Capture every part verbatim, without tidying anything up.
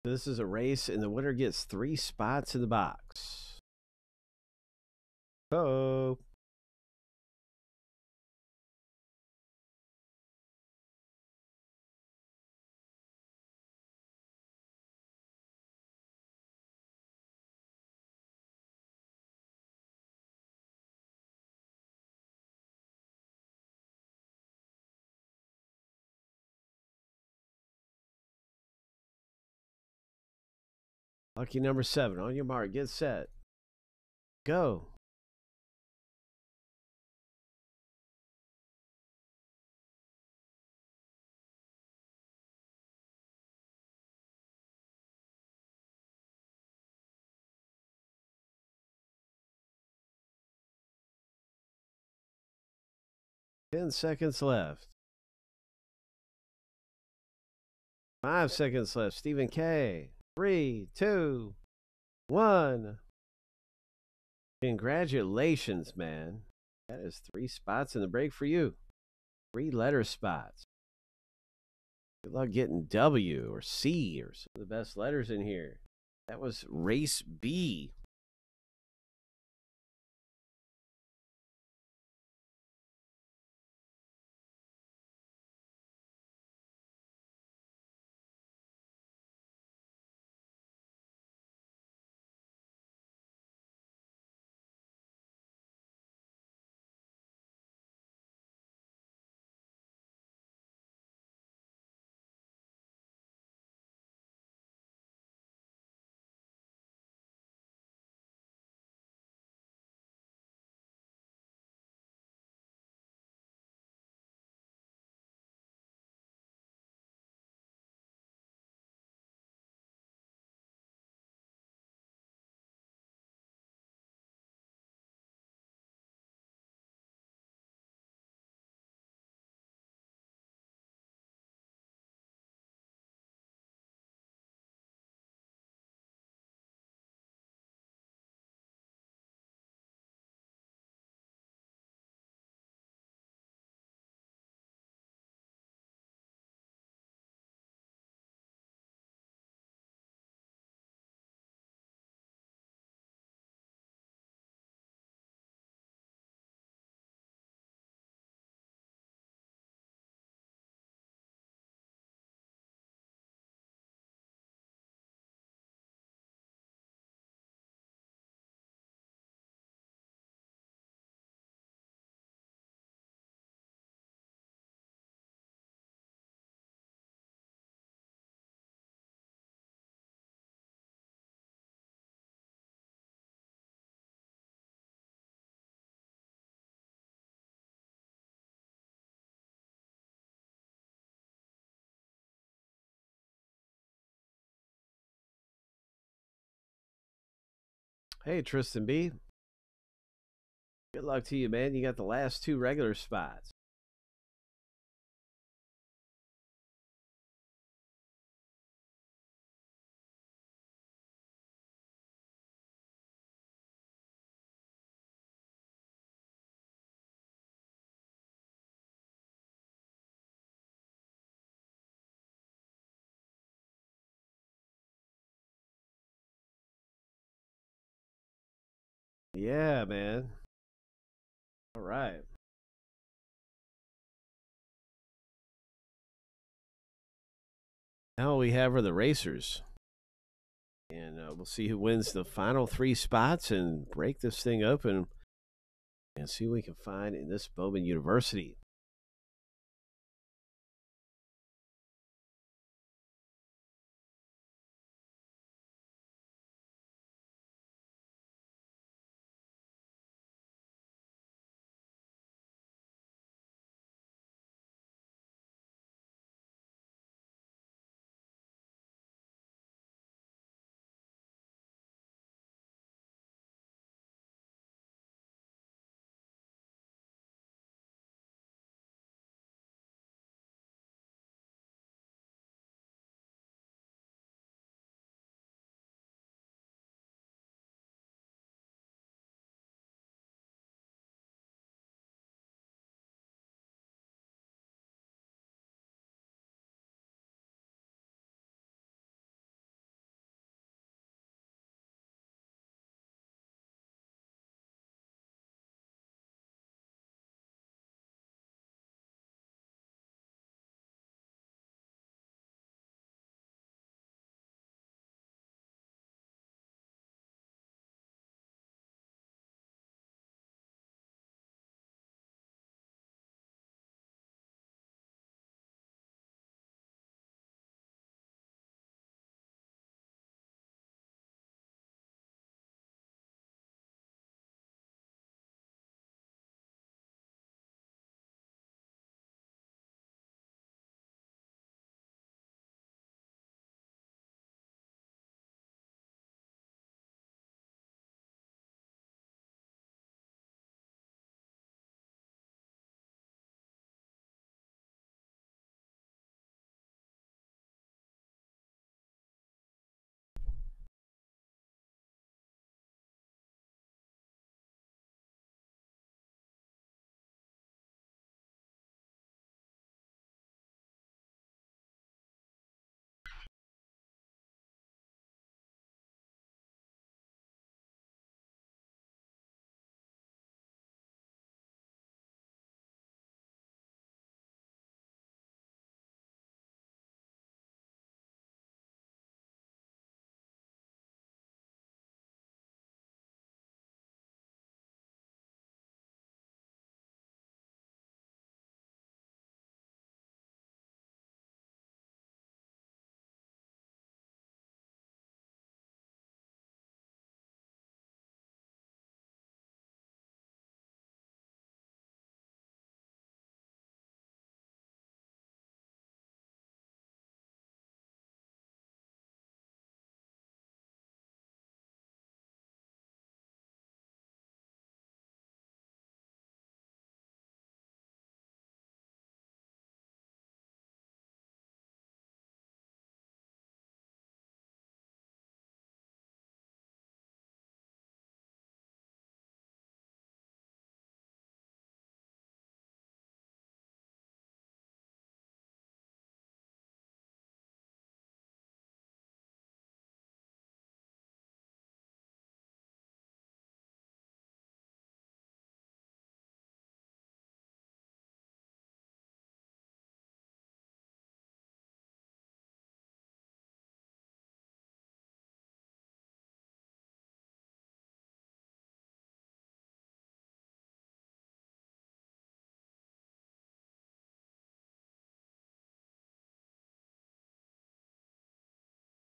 This is a race, and the winner gets three spots in the box. Oh. Lucky number seven. On your mark, get set, go. Ten seconds left. Five seconds left. Stephen K. Three, two, one. Congratulations, man. That is three spots in the break for you. Three letter spots. Good luck getting W or C or some of the best letters in here. That was race B. Hey, Tristan B. Good luck to you, man. You got the last two regular spots. Yeah, man. All right. Now we have are the racers. And uh, we'll see who wins the final three spots and break this thing open and see what we can find in this Bowman University.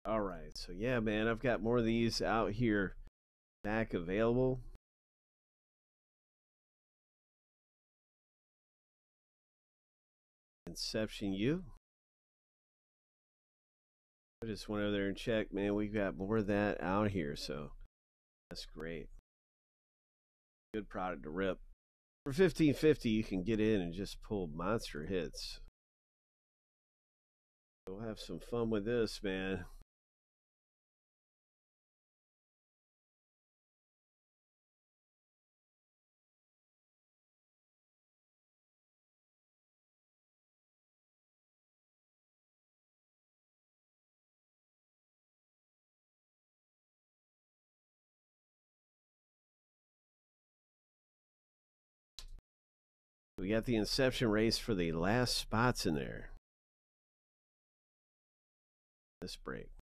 All right. So, yeah, man, I've got more of these out here back available. Inception U. I just went over there and checked, man. We've got more of that out here, so that's great. Good product to rip. For fifteen fifty, you can get in and just pull monster hits. We'll have some fun with this, man. We got the Inception race for the last spots in there. This break.